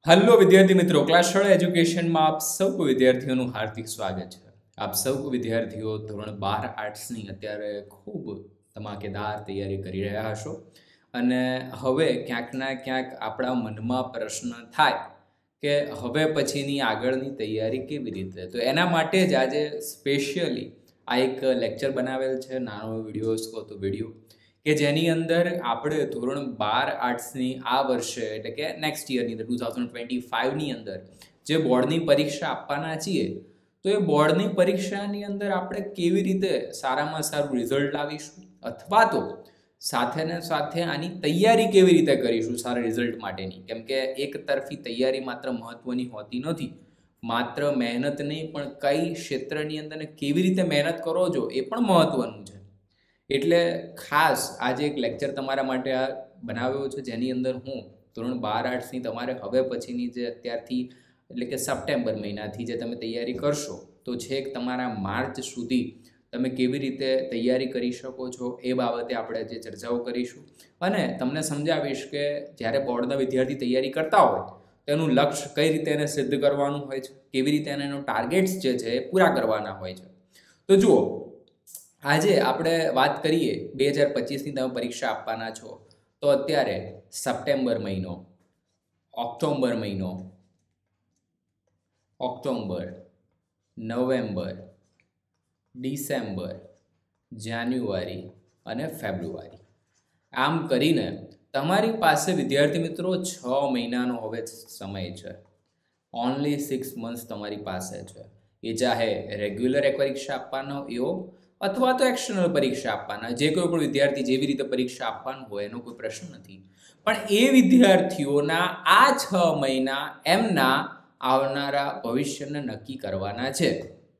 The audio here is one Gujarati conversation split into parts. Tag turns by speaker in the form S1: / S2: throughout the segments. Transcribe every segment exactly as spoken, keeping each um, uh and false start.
S1: हेलो विद्यार्थी मित्रों, क्लास शाळा एज्युकेशનમાં આપ સૌ વિદ્યાર્થીઓનું હાર્દિક સ્વાગત છે। આપ સૌ વિદ્યાર્થીઓ ધોરણ બાર આર્ટ્સની અત્યારે ખૂબ ધમાકેદાર તૈયારી કરી રહ્યા હશો અને હવે ક્યાંક ના ક્યાંક આપણા મનમાં પ્રશ્ન થાય કે હવે પછીની આગળની તૈયારી કેવી રીતે। તો એના માટે જ આજે સ્પેશિયલી આ એક લેક્ચર બનાવેલ છે, નાનો વિડીયો કહો તો વિડીયો કે જેની અંદર આપણે ધોરણ બાર આર્ટ્સની આ વર્ષે એટલે કે નેક્સ્ટ યરની અંદર ટુ થાઉઝન્ડ ટ્વેન્ટી ફાઇવની અંદર જે બોર્ડની પરીક્ષા આપવાના છીએ તો એ બોર્ડની પરીક્ષાની અંદર આપણે કેવી રીતે સારામાં સારું રિઝલ્ટ લાવીશું અથવા તો સાથે ને સાથે આની તૈયારી કેવી રીતે કરીશું સારા રિઝલ્ટ માટેની। કેમ કે એક તરફી તૈયારી માત્ર મહત્ત્વની હોતી નથી, માત્ર મહેનત નહીં પણ કઈ ક્ષેત્રની અંદર કેવી રીતે મહેનત કરો છો એ પણ મહત્ત્વનું છે। એટલે ખાસ આજે એક લેક્ચર તમારા માટે આ બનાવ્યો છે જેની અંદર હું ધોરણ બાર આર્ટ્સની તમારે હવે પછીની જે અત્યારથી એટલે કે સપ્ટેમ્બર મહિનાથી જે તમે તૈયારી કરશો તો છેક તમારા માર્ચ સુધી તમે કેવી રીતે તૈયારી કરી શકો છો એ બાબતે આપણે જે ચર્ચાઓ કરીશું અને તમને સમજાવીશ કે જ્યારે બોર્ડના વિદ્યાર્થી તૈયારી કરતા હોય તો એનું લક્ષ્ય કઈ રીતે એને સિદ્ધ કરવાનું હોય છે, કેવી રીતે એનો ટાર્ગેટ્સ જે છે એ પૂરા કરવાના હોય છે। તો જુઓ, આજે આપણે વાત કરીએ બે હજાર પચીસની તમે પરીક્ષા આપવાના છો તો અત્યારે સપ્ટેમ્બર મહિનો, ઓક્ટોબર મહિનો, ઓક્ટોબર, નવેમ્બર, ડિસેમ્બર, જાન્યુઆરી અને ફેબ્રુઆરી આમ કરીને તમારી પાસે વિદ્યાર્થી મિત્રો છ મહિનાનો હવે સમય છે। ઓનલી સિક્સ મંથ્સ તમારી પાસે છે। એ ચાહે રેગ્યુલર એક પરીક્ષા આપવાનો એવો અથવા તો એક્સટર્નલ પરીક્ષા આપવાના, જે કોઈ પણ વિદ્યાર્થી જેવી રીતે પરીક્ષા આપવાનું હોય એનો કોઈ પ્રશ્ન નથી, પણ એ વિદ્યાર્થીઓના આ છ મહિના એમના આવનારા ભવિષ્યને નક્કી કરવાના છે।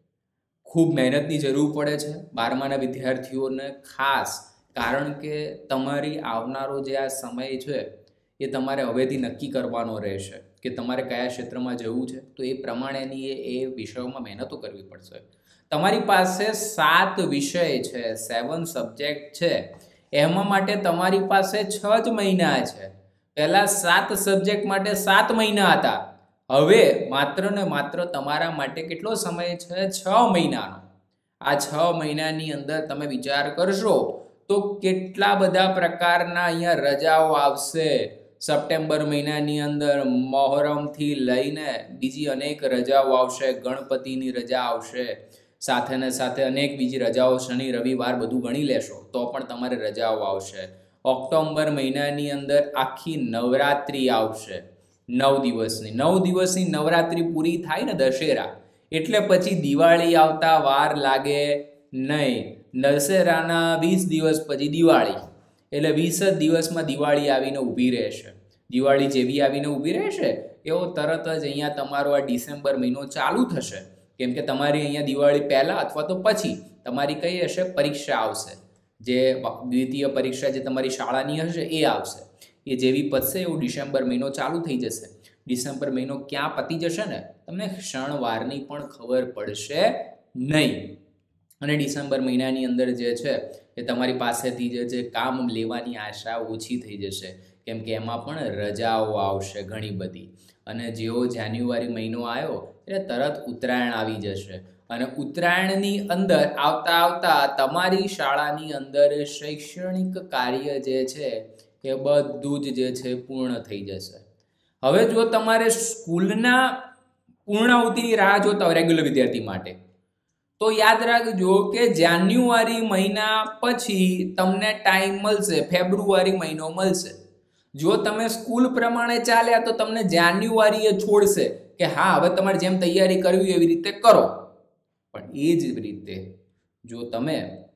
S1: ખૂબ મહેનતની જરૂર પડે છે બારમાના વિદ્યાર્થીઓને ખાસ, કારણ કે તમારી આવનારો જે આ સમય છે એ તમારે હવેથી નક્કી કરવાનો રહેશે કે તમારે કયા ક્ષેત્રમાં જવું છે, તો એ પ્રમાણેની એ વિષયોમાં મહેનતો કરવી પડશે। તમારી પાસે સાત વિષય છે, સેવન સબ્જેક્ટ છે, એમાં માટે તમારી પાસે છ જ મહિના છે। પહેલાં સાત સબ્જેક્ટ માટે સાત મહિના હતા, હવે માત્ર ને માત્ર તમારા માટે કેટલો સમય છે? છ મહિનાનો। આ છ મહિનાની અંદર તમે વિચાર કરશો તો કેટલા બધા પ્રકારના અહીંયા રજાઓ આવશે। સપ્ટેમ્બર મહિનાની અંદર મોહરમથી લઈને બીજી અનેક રજાઓ આવશે, ગણપતિની રજા આવશે, સાથે ને સાથે અનેક બીજી રજાઓ, શનિ રવિવાર બધું ગણી લેશો તો પણ તમારે રજાઓ આવશે। ઓક્ટોબર મહિનાની અંદર આખી નવરાત્રિ આવશે, નવ દિવસની નવ દિવસની નવરાત્રિ પૂરી થાય ને દશેરા, એટલે પછી દિવાળી આવતા વાર લાગે નહીં। દશેરાના વીસ દિવસ પછી દિવાળી, એટલે વીસ જ દિવસમાં દિવાળી આવીને ઊભી રહેશે। દિવાળી જેવી આવીને ઊભી રહેશે એવો તરત જ અહીંયા તમારો આ ડિસેમ્બર મહિનો ચાલુ થશે, કેમ કે તમારી અહીંયા દિવાળી પહેલાં અથવા તો પછી તમારી કઈ હશે? પરીક્ષા આવશે, જે દ્વિતીય પરીક્ષા જે તમારી શાળાની હશે એ આવશે। એ જેવી પતશે એવું ડિસેમ્બર મહિનો ચાલુ થઈ જશે। ડિસેમ્બર મહિનો ક્યાં પતી જશે ને તમને ક્ષણવારની પણ ખબર પડશે નહીં, અને ડિસેમ્બર મહિનાની અંદર જે છે એ તમારી પાસેથી જે છે કામ લેવાની આશા ઓછી થઈ જશે, કેમ કે એમાં પણ રજાઓ આવશે ઘણી બધી। અને જેવો જાન્યુઆરી મહિનો આવ્યો એટલે તરત ઉત્તરાયણ આવી જશે, અને ઉત્તરાયણની અંદર આવતા આવતા તમારી શાળાની અંદર શૈક્ષણિક કાર્ય જે છે એ બધું જ જે છે પૂર્ણ થઈ જશે। હવે જો તમારે સ્કૂલના પૂર્ણાહુતિની રાહ જોતા હોય રેગ્યુલર વિદ્યાર્થી માટે, તો યાદ રાખજો કે જાન્યુઆરી મહિના પછી તમને ટાઈમ મળશે, ફેબ્રુઆરી મહિનો મળશે। જો તમે સ્કૂલ પ્રમાણે ચાલ્યા તો તમને જાન્યુઆરીએ છોડશે કે હા હવે તમારે જેમ તૈયારી કરવી એવી રીતે કરો, પણ એ જ રીતે જો તમે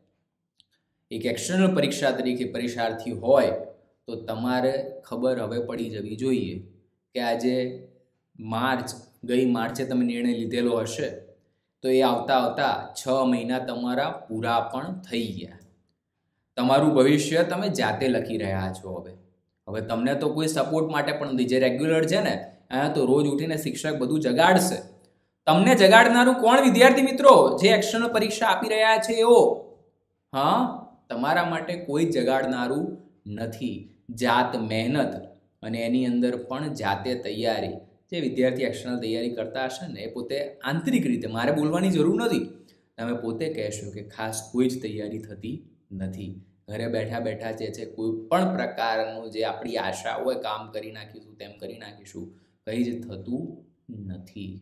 S1: એક એક્સટર્નલ પરીક્ષા તરીકે પરીક્ષાર્થી હોય તો તમારે ખબર હવે પડી જવી જોઈએ કે આજે માર્ચ, ગઈ માર્ચે તમે નિર્ણય લીધેલો હશે તો એ આવતા આવતા છ મહિના તમારા પૂરા પણ થઈ ગયા। તમારું ભવિષ્ય તમે જાતે લખી રહ્યા છો। હવે હવે તમને તો કોઈ સપોર્ટ માટે પણ નથી, જે રેગ્યુલર છે ને અહીંયા તો રોજ ઉઠીને શિક્ષક બધું જગાડશે। તમને જગાડનારું કોણ વિદ્યાર્થી મિત્રો? જે એક્સટર્નલ પરીક્ષા આપી રહ્યા છે એવો। હા, તમારા માટે કોઈ જગાડનારું નથી। જાત મહેનત અને એની અંદર પણ જાતે તૈયારી, જે વિદ્યાર્થી એક્સટર્નલ તૈયારી કરતા હશે ને એ પોતે આંતરિક રીતે, મારે બોલવાની જરૂર નથી, તમે પોતે કહેશો કે ખાસ કોઈ જ તૈયારી થતી નથી. ઘરે બેઠા બેઠા જે છે કોઈ પણ પ્રકારનું જે આપણી આશા હોય કામ કરી નાખીશું, તેમ કરી નાખીશું, કંઈ જ થતું નથી.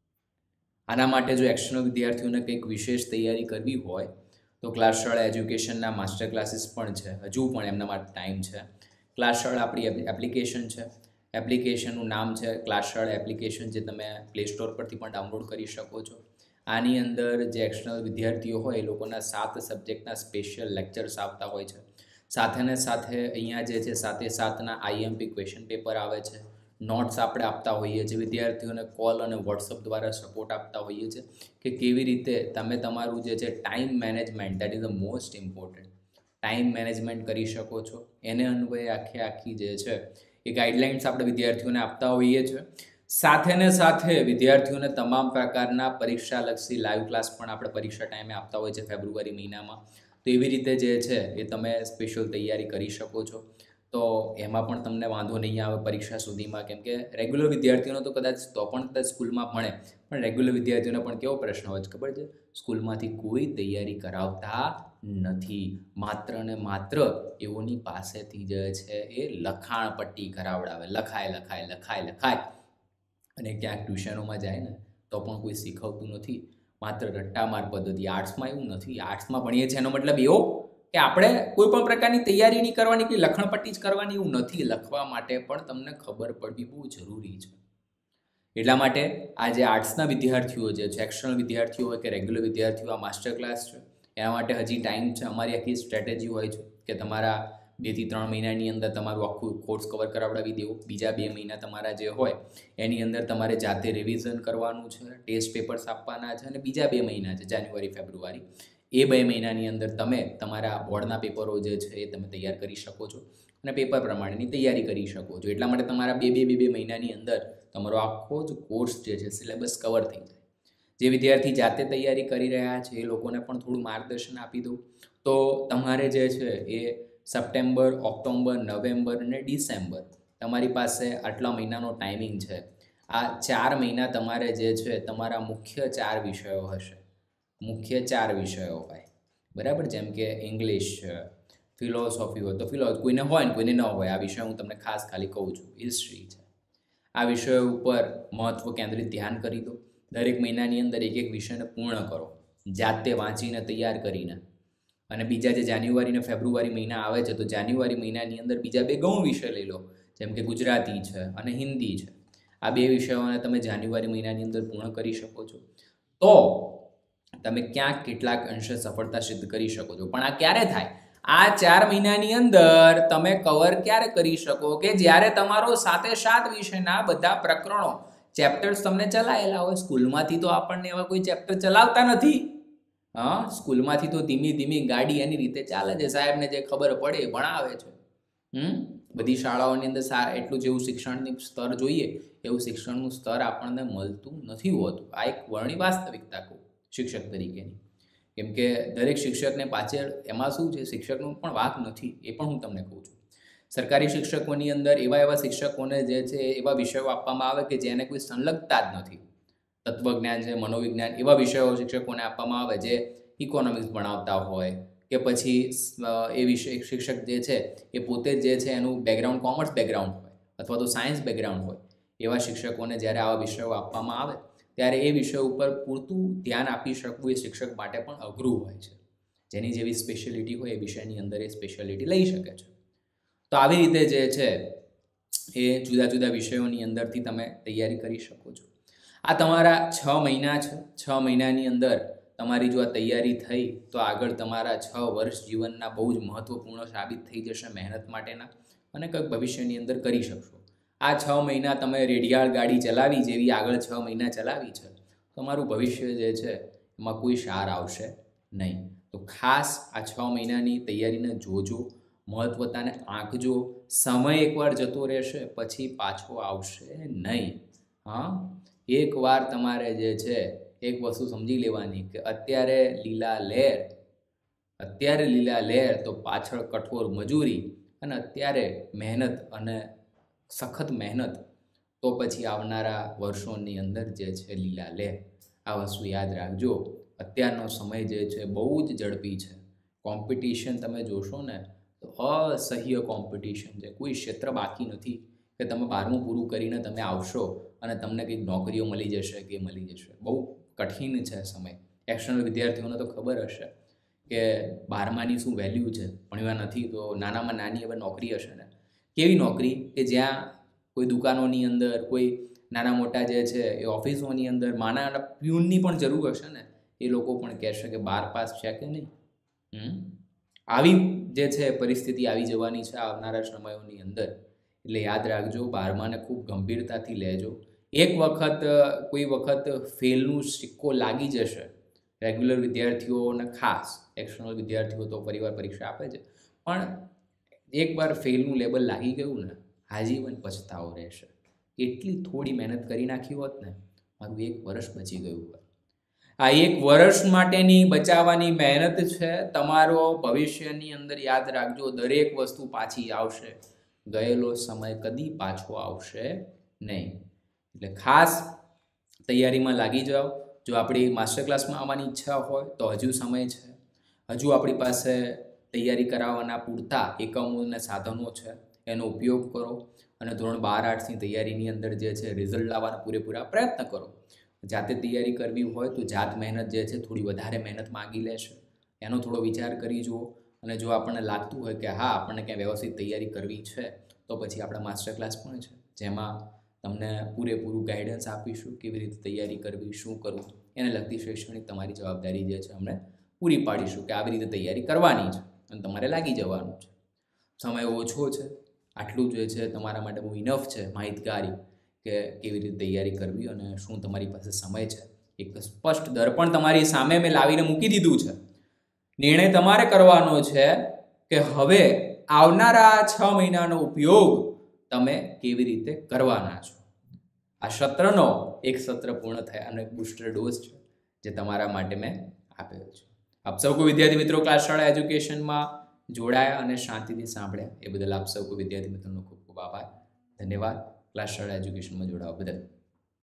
S1: આના માટે જો એક્સટર્નલ વિદ્યાર્થીઓને કંઈક વિશેષ તૈયારી કરવી હોય તો ક્લાસશાળા એજ્યુકેશનના માસ્ટર ક્લાસીસ પણ છે. હજુ પણ એમના માટે ટાઈમ છે. ક્લાસશાળા આપણી એપ્લિકેશન છે. એપ્લિકેશનનું નામ છે ક્લાસશાળા એપ્લિકેશન, જે તમે પ્લે સ્ટોર પરથી પણ ડાઉનલોડ કરી શકો છો. આની અંદર જે એક્સટર્નલ વિદ્યાર્થીઓ હોય એ લોકોના સાત સબ્જેક્ટના સ્પેશિયલ લેક્ચર્સ આવતા હોય છે. સાથે ને સાથે અહીંયા જે છે સાતે સાતના આઈએમપી ક્વેશ્ચન પેપર આવે છે. નોટ્સ આપણે આપતા હોઈએ છીએ. વિદ્યાર્થીઓને કોલ અને વોટ્સઅપ દ્વારા સપોર્ટ આપતા હોઈએ છીએ કે કેવી રીતે તમે તમારું જે છે time management, that is the most important, time management કરી શકો છો. એને અન્વયે આખે આખી જે છે એ ગાઈડલાઇન્સ આપણે વિદ્યાર્થીઓને આપતા હોઈએ છીએ. સાથે ને સાથે વિદ્યાર્થીઓને તમામ પ્રકારના પરીક્ષાલક્ષી લાઈવ ક્લાસ પણ આપણે પરીક્ષા ટાઈમે આપતા હોય છે ફેબ્રુઆરી મહિનામાં. તો એવી રીતે જે છે એ તમે સ્પેશિયલ તૈયારી કરી શકો છો. તો એમાં પણ તમને વાંધો નહીં આવે પરીક્ષા સુધીમાં, કેમ કે રેગ્યુલર વિદ્યાર્થીઓનો તો કદાચ તો પણ કદાચ સ્કૂલમાં ભણે, પણ રેગ્યુલર વિદ્યાર્થીઓને પણ કેવો પ્રશ્ન હોય છે ખબર છે? સ્કૂલમાંથી કોઈ તૈયારી કરાવતા નથી. માત્ર ને માત્ર એઓની પાસેથી જે છે એ લખાણ પટ્ટી કરાવડાવે, લખાય લખાય લખાય લખાય અને ક્યાંક ટ્યુશનોમાં જાય ને તો પણ કોઈ શીખવતું નથી. માત્ર રટ્ટામાર પદ્ધતિ. આર્ટ્સમાં એવું નથી. આર્ટ્સમાં ભણીએ છીએ એનો મતલબ એવો કે આપણે કોઈ પણ પ્રકારની તૈયારી નહીં કરવાની, કે લખણપટ્ટી જ કરવાની, એવું નથી. લખવા માટે પણ તમને ખબર પડવી બહુ જરૂરી છે. એટલા માટે આ જે આર્ટ્સના વિદ્યાર્થીઓ જે છે, એક્સટર્નલ વિદ્યાર્થીઓ હોય કે રેગ્યુલર વિદ્યાર્થીઓ, આ માસ્ટર ક્લાસ છે એના માટે હજી ટાઈમ છે. અમારી આખી સ્ટ્રેટેજી હોય છે કે તમારા બેથી ત્રણ મહિનાની અંદર તમારું આખું કોર્સ કવર કરાવડાવી દેવું. બીજા બે મહિના તમારા જે હોય એની અંદર તમારે જાતે રિવિઝન કરવાનું છે, ટેસ્ટ પેપર્સ આપવાના છે, અને બીજા બે મહિના છે જાન્યુઆરી ફેબ્રુઆરી, એ બે મહિનાની અંદર તમે તમારા બોર્ડના પેપરો જે છે એ તમે તૈયાર કરી શકો છો અને પેપર પ્રમાણેની તૈયારી કરી શકો છો. એટલા માટે તમારા બે બે બે બે મહિનાની અંદર તમારો આખો જ કોર્સ જે છે સિલેબસ કવર થઈ જાય. જે વિદ્યાર્થી જાતે તૈયારી કરી રહ્યા છે એ લોકોને પણ થોડું માર્ગદર્શન આપી દઉં તો તમારે જે છે એ સપ્ટેમ્બર, ઓક્ટોબર, નવેમ્બર અને ડિસેમ્બર તમારી પાસે આટલા મહિનાનો ટાઈમિંગ છે. આ ચાર મહિના તમારે જે છે તમારા મુખ્ય ચાર વિષયો હશે. મુખ્ય ચાર વિષયો હોય, બરાબર? જેમ કે ઇંગ્લિશ છે, ફિલોસોફી હોય તો ફિલોસોફી કોઈને હોય ને કોઈને ન હોય, આ વિષય હું તમને ખાસ ખાલી કહું છું. હિસ્ટ્રી છે, આ વિષયો ઉપર મહત્ત્વ કેન્દ્રિત ધ્યાન કરી દો. દરેક મહિનાની અંદર એક એક વિષયને પૂર્ણ કરો, જાતે વાંચીને તૈયાર કરીને. અને બીજા જે જાન્યુઆરી અને ફેબ્રુઆરી મહિના આવે છે તો જાન્યુઆરી મહિનાની અંદર બીજા બે ગૌણ વિષય લઈ લો, જેમ કે ગુજરાતી છે અને હિન્દી છે. આ બે વિષયોને તમે જાન્યુઆરી મહિનાની અંદર પૂર્ણ કરી શકો છો તો તમે ક્યાંક કેટલાક અંશે સફળતા સિદ્ધ કરી શકો છો. પણ આ ક્યારે થાય? આ ચાર મહિનાની અંદર તમે કવર ક્યારે કરી શકો? કે જ્યારે તમારો સાતે સાત વિષયના બધા પ્રકરણો, ચેપ્ટર્સ તમને ચલાયેલા હોય. સ્કૂલમાંથી તો આપણને એવા કોઈ ચેપ્ટર ચલાવતા નથી. હા, સ્કૂલમાંથી તો ધીમી ધીમી ગાડી એની રીતે ચાલે છે. સાહેબને જે ખબર પડે એ ભણાવે છે. હમ બધી શાળાઓની અંદર સા એટલું જેવું શિક્ષણની સ્તર જોઈએ એવું શિક્ષણનું સ્તર આપણને મળતું નથી હોતું. આ એક વર્ણી વાસ્તવિકતા કહું શિક્ષક તરીકેની. કેમ કે દરેક શિક્ષકને પાછળ એમાં શું છે, શિક્ષકનો પણ વાંક નથી, એ પણ હું તમને કહું છું. સરકારી શિક્ષકોની અંદર એવા એવા શિક્ષકોને જે છે એવા વિષયો આપવામાં આવે કે જેને કોઈ સંલગ્નતા જ નથી. તત્વજ્ઞાન છે, મનોવિજ્ઞાન, એવા વિષયો શિક્ષકોને આપવામાં આવે જે ઇકોનોમિક્સ ભણાવતા હોય કે પછી એ વિષય શિક્ષક જે છે એ પોતે જે છે એનું બેકગ્રાઉન્ડ કોમર્સ બેકગ્રાઉન્ડ હોય અથવા તો સાયન્સ બેકગ્રાઉન્ડ હોય. એવા શિક્ષકોને જ્યારે આવા વિષયો આપવામાં આવે ત્યારે એ વિષય ઉપર પૂરતું ધ્યાન આપી શકવું એ શિક્ષક માટે પણ અઘરું હોય છે. જેની જેવી સ્પેશિયાલિટી હોય એ વિષયની અંદર એ સ્પેશિયાલિટી લઈ શકે છે. તો આવી રીતે જે છે એ જુદા જુદા વિષયોની અંદરથી તમે તૈયારી કરી શકો છો. આ તમારા છ મહિના છે. છ મહિનાની અંદર તમારી જો આ તૈયારી થઈ તો આગળ તમારા છ વર્ષ જીવનના બહુ જ મહત્ત્વપૂર્ણ સાબિત થઈ જશે મહેનત માટેના, અને કંઈક ભવિષ્યની અંદર કરી શકશો. આ છ મહિના તમે રેડિયાળ ગાડી ચલાવી જેવી આગળ છ મહિના ચલાવી છે, તમારું ભવિષ્ય જે છે એમાં કોઈ સાર આવશે નહીં. તો ખાસ આ છ મહિનાની તૈયારીને જોજો, મહત્વતાને આંકજો. સમય એકવાર જતો રહેશે પછી પાછો આવશે નહીં. હા, એકવાર તમારે જે છે એક વસ્તુ સમજી લેવાની કે અત્યારે લીલા લહેર, અત્યારે લીલા લહેર તો પાછળ કઠોર મજૂરી, અને અત્યારે મહેનત અને સખત મહેનત તો પછી આવનારા વર્ષોની અંદર જે છે લીલા લે. આ વસ્તુ યાદ રાખજો. અત્યારનો સમય જે છે બહુ જ ઝડપી છે. કોમ્પિટિશન તમે જોશો ને તો અસહ્ય કોમ્પિટિશન છે. કોઈ ક્ષેત્ર બાકી નથી કે તમે બારમું પૂરું કરીને તમે આવશો અને તમને કંઈક નોકરીઓ મળી જશે કે મળી જશે. બહુ કઠિન છે સમય. એક્સટર્નલ વિદ્યાર્થીઓને તો ખબર હશે કે બારમાની શું વેલ્યુ છે. ભણ્યા નથી તો નાનામાં નાની હવે નોકરી હશે ને, કેવી નોકરી કે જ્યાં કોઈ દુકાનોની અંદર, કોઈ નાના મોટા જે છે એ ઓફિસોની અંદર નાના નાના પ્યુનની પણ જરૂર હશે ને, એ લોકો પણ કહેશે કે બાર પાસ છે કે નહીં. હમ આવી જે છે પરિસ્થિતિ આવી જવાની છે આવનારા સમયોની અંદર. એટલે યાદ રાખજો, બારમાને ખૂબ ગંભીરતાથી લેજો. એક વખત કોઈ વખત ફેલનું સિક્કો લાગી જશે રેગ્યુલર વિદ્યાર્થીઓને, ખાસ એક્સટર્નલ વિદ્યાર્થીઓ તો પરિવાર પરીક્ષા આપે છે, પણ એકવાર ફેલનું લેબલ લાગી ગયું ને, આજીવન પછતાવો રહેશે. એટલી થોડી મહેનત કરી નાખી હોત ને, મારું એક વર્ષ બચી ગયું હોત. આ એક વર્ષ માટેની બચાવવાની મહેનત છે. તમારો ભવિષ્યની અંદર યાદ રાખજો, દરેક વસ્તુ પાછી આવશે. ગયેલો સમય કદી પાછો આવશે નહીં. એટલે ખાસ તૈયારીમાં લાગી જાઓ. જો આપણી માસ્ટર ક્લાસમાં આવવાની ઈચ્છા હોય તો હજુ સમય છે. હજુ આપણી પાસે તૈયારી કરાવવાના પૂરતા એકમો અને સાધનો છે, એનો ઉપયોગ કરો અને ધોરણ બાર આર્ટ્સની તૈયારીની અંદર જે છે રિઝલ્ટ લાવવાના પૂરેપૂરા પ્રયત્ન કરો. જાતે તૈયારી કરવી હોય તો જાત મહેનત જે છે થોડી વધારે મહેનત માગી લેશે, એનો થોડો વિચાર કરી જુઓ. અને જો આપણને લાગતું હોય કે હા આપણને ક્યાંય વ્યવસ્થિત તૈયારી કરવી છે તો પછી આપણા માસ્ટર ક્લાસ પણ છે, જેમાં તમને પૂરેપૂરું ગાઈડન્સ આપીશું, કેવી રીતે તૈયારી કરવી, શું કરવું, એને લગતી શૈક્ષણિક તમારી જવાબદારી જે છે અમને પૂરી પાડીશું કે આવી રીતે તૈયારી કરવાની છે અને તમારે લાગી જવાનું છે. સમય ઓછો છે, આટલું જ છે તમારા માટે બહુ ઇનફ છે માહિતગારી કે કેવી રીતે તૈયારી કરવી અને શું તમારી પાસે સમય છે. એક સ્પષ્ટ દર્પણ તમારી સામે મેં લાવીને મૂકી દીધું છે. નિર્ણય તમારે કરવાનો છે કે હવે આવનારા છ મહિનાનો ઉપયોગ તમે કેવી રીતે કરવાના છો. આ સત્રનો એક સત્ર પૂર્ણ થયા અને બુસ્ટર ડોઝ છે જે તમારા માટે મેં આપ્યો છે. આપ સૌ કોઈ વિદ્યાર્થી મિત્રો ક્લાસ શાળા એજ્યુકેશનમાં જોડાયા અને શાંતિથી સાંભળ્યા એ બદલ આપ સૌ કોઈ વિદ્યાર્થી મિત્રોનો ખૂબ ખૂબ આભાર. ધન્યવાદ ક્લાસ શાળા એજ્યુકેશનમાં જોડાવા બદલ.